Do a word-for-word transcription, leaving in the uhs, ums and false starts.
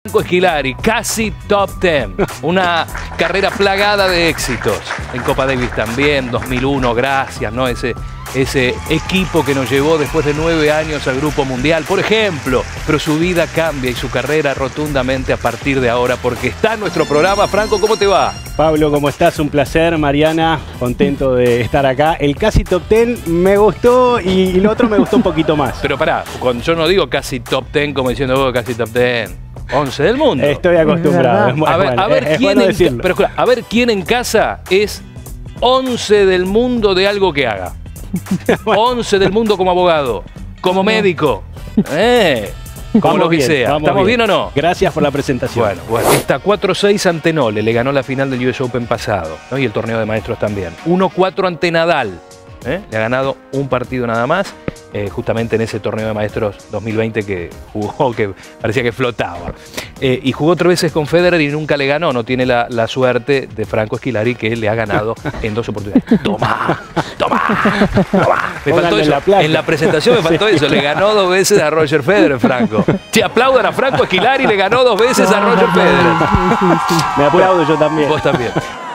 Franco Scolari, casi top diez. Una carrera plagada de éxitos. En Copa Davis también, dos mil uno, gracias, ¿no? Ese, ese equipo que nos llevó después de nueve años al Grupo Mundial, por ejemplo. Pero su vida cambia y su carrera rotundamente a partir de ahora, porque está en nuestro programa. Franco, ¿cómo te va? Pablo, ¿cómo estás? Un placer. Mariana, contento de estar acá. El casi top diez me gustó y, y lo otro me gustó un poquito más. Pero pará, cuando yo no digo casi top diez como diciendo, oh, casi top diez. once del mundo. Estoy acostumbrado. Es a ver, bueno, a ver es, quién es bueno en, pero, escucha, a ver quién en casa es once del mundo de algo que haga. Bueno. once del mundo como abogado, como médico, eh, como vamos lo que bien, sea. ¿Estamos bien. bien o no? Gracias por la presentación. Bueno, bueno. Está cuatro seis ante Nole, le ganó la final del U S Open pasado, ¿no? Y el torneo de maestros también. uno cuatro ante Nadal, ¿eh? Le ha ganado un partido nada más. Eh, justamente en ese torneo de maestros dos mil veinte que jugó, que parecía que flotaba. Eh, y jugó tres veces con Federer y nunca le ganó. No tiene la, la suerte de Franco Scolari, que le ha ganado en dos oportunidades. ¡Toma! ¡Toma! ¡Toma! Me faltó eso. La en la presentación me faltó eso. Le ganó dos veces a Roger Federer, Franco. Si aplaudan a Franco Scolari, le ganó dos veces a Roger Federer. Me aplaudo yo también. Vos también.